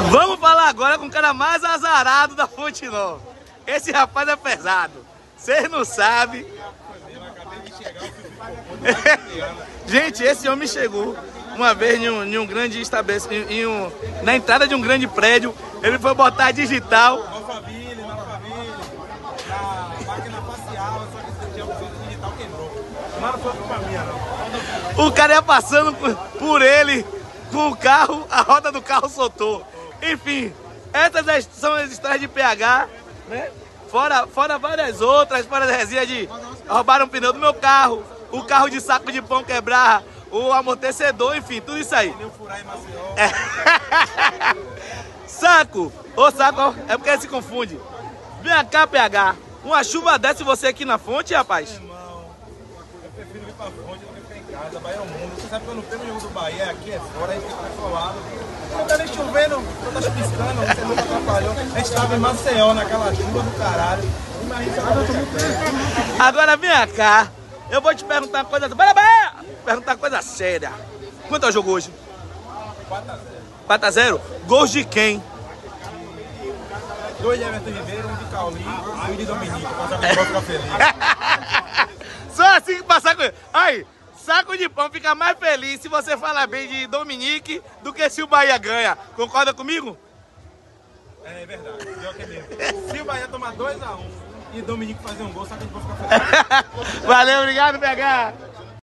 Vamos falar agora com o cara mais azarado da Fonte Nova. Esse rapaz é pesado. Vocês não sabem. Gente, esse homem chegou uma vez em um grande estabelecimento, na entrada de um grande prédio. Ele foi botar digital. Na máquina facial, só que esse dia o digital quebrou. Não foi culpa minha, não. O cara ia passando por ele com o carro, a roda do carro soltou. Enfim, essas são as histórias de PH, né? Fora várias outras, fora a resenha de roubaram o pneu do meu carro, o carro de saco de pão quebrar, o amortecedor, enfim, tudo isso aí. Pneu furar em Maceió. Saco, ô saco, é porque se confunde. Vem cá, PH, uma chuva dessa e você aqui na fonte, rapaz? Irmão, eu prefiro ir pra fonte do que ficar em casa. Bahia é o mundo. Você sabe que eu não tenho jogo do Bahia, aqui é fora, a gente fica colado. Não tá nem chovendo, não tá chupiscando, você nunca atrapalhou. A gente tava em Maceió naquela chuva do caralho. Agora vem cá, eu vou te perguntar uma coisa. Perguntar uma coisa séria. Quanto é o jogo hoje? 4x0. 4x0? Gols de quem? 2 de Everton Ribeiro, 1 de Caulinho e 1 de Dominique. Passar com o ficar feliz. Só assim que passar com ele. Aí, saco de pão fica mais feliz se você falar bem de Dominique do que se o Bahia ganha. Concorda comigo? É verdade, pior que é mesmo. Se o Bahia tomar 2x1 e Dominique fazer um gol, sabe que a gente vai ficar feliz. Valeu, obrigado, PH.